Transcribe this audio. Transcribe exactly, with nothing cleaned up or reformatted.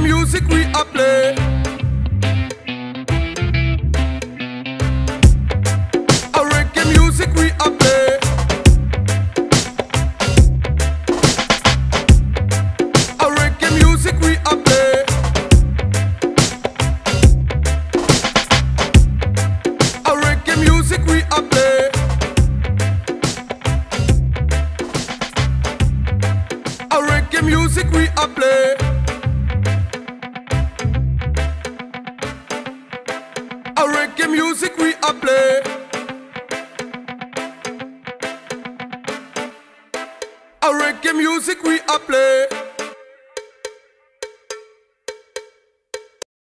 music we a play. A reggae music we a play. A reggae music we a play. A reggae music we a play. A reggae music we a play. A reggae music we a play. A reggae music we a play.